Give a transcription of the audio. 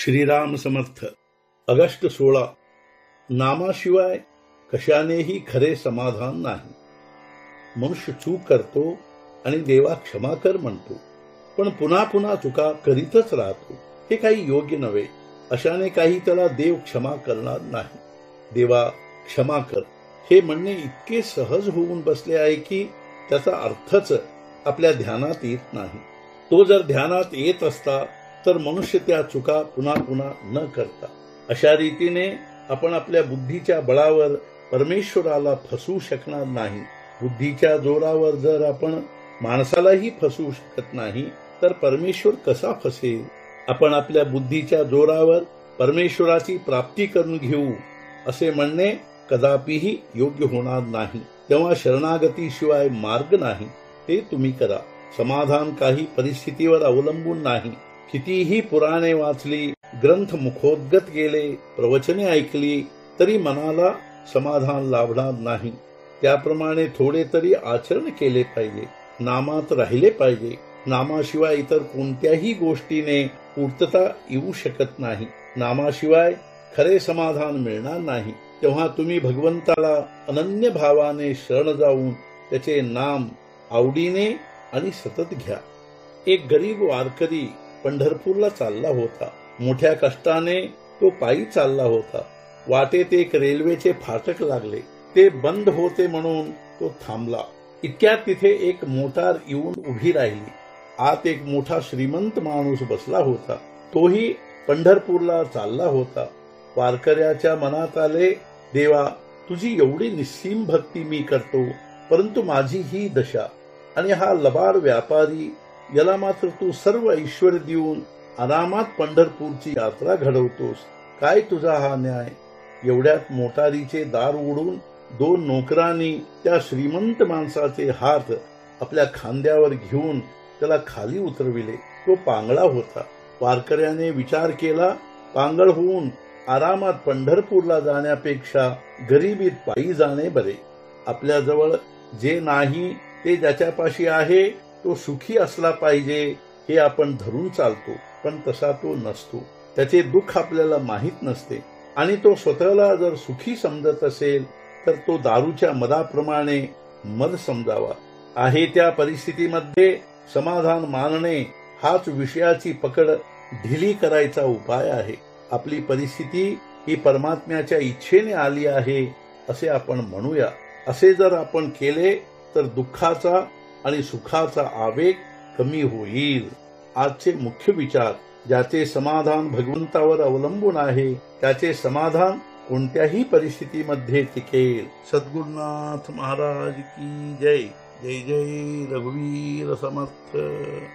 Shriram Samarth. August 16। नामाशिवाय कशानेही खरे समाधान नाही। मनुष्य चूक करतो आणि देवा क्षमा कर म्हणतो, पण पुन्हा पुन्हा चुका करीतच राहतो। हे काही योग्य नव्हे। अशाने काही त्याला देव क्षमा करणार नाही। देवा क्षमा कर हे म्हणणे इतके सहज होऊन बसले आहे की त्याचा अर्थच आपल्या ध्यानात येत नाही। तो जर ध्यानात येत असता तर मनुष्य त्या चुका पुन्हा पुन्हा न करता अशा रीतीने आपण आपल्या बुद्धीच्या बळावर परमेश्वराला फसवू शकणार नाही। बुद्धीच्या जोरावर जर आपण माणसालाही फसवू शकत नाही तर परमेश्वर कसा फसेल। आपण आपल्या बुद्धीच्या जोरावर परमेश्वराची प्राप्ती करून घेऊ असे म्हणणे कदापिही योग्य होणार नाही। तेव्हा शरणागतीशिवाय मार्ग नाही, ते तुम्ही करा। समाधान काही परिस्थितीवर अवलंबून नाही। कितीही पुराणे वाचली, ग्रंथ मुखोद्गत गेले, प्रवचने ऐकली तरी मनाला समाधान लाभणार नाही। त्याप्रमाणे थोडे तरी आचरण केले पाहिजे, नामात राहिले पाहिजे। नामाशिवाय इतर कोणत्याही गोष्टीने पूर्तता येऊ शकत नाही। नामाशिवाय खरे समाधान मिळणार नाही। तेव्हा तुम्ही भगवंताला अनन्य भावाने शरण जाऊन त्याचे नाम आवडीने आणि सतत घ्या। एक गरीब वारकरी पंढरपूरला चालला होता। मोठ्या कष्टाने तो पायी चालला होता। वाटेत एक रेल्वेचे फाटक लागले, ते बंद होते म्हणून तो थांबला। इतक्यात तिथे एक मोटार येऊन उभी राहिली। आत एक मोठा श्रीमंत माणूस बसला होता, तोही पंढरपूरला चालला होता। वारकऱ्याच्या मनात आले, देवा तुझी एवढी निस्सीम भक्ती मी करतो, परंतु माझी ही दशा आणि हा लबाड व्यापारी, याला मात्र तू सर्व ऐश्वर्य देऊन आरामात पंढरपूरची यात्रा घडवतोस। काय तुझा हा न्याय। एवढ्यात मोटारीचे दार उघडून दोन नोकरांनी त्या श्रीमंत माणसाचे हात आपल्या खांद्यावर घेऊन त्याला खाली उतरविले। तो पांगळा होता। वारकऱ्याने विचार केला, पांगळ होऊन आरामात पंढरपूरला जाण्यापेक्षा गरिबीत पायी जाणे बरे। आपल्याजवळ जे नाही ते ज्याच्यापाशी आहे तो सुखी असला पाहिजे हे आपण धरून चालतो, पण तसा तो नसतो। त्याचे दुःख आपल्याला माहीत नसते आणि तो स्वतःला जर सुखी समजत असेल तर तो दारूच्या मदाप्रमाणे मद समजावा। आहे त्या परिस्थितीमध्ये समाधान मानणे हाच विषयाची पकड ढिली करायचा उपाय आहे। आपली परिस्थिती ही परमात्म्याच्या इच्छेने आली आहे असे आपण म्हणूया। असे जर आपण केले तर दुःखाचा आणि सुखाचा आवेग कमी होईल। आजचे मुख्य विचार, ज्याचे समाधान भगवंतावर अवलंबून आहे त्याचे समाधान कोणत्याही परिस्थितीमध्ये टिकेल। सद्गुरुनाथ महाराज की जय। जय जय रघुवीर समर्थ।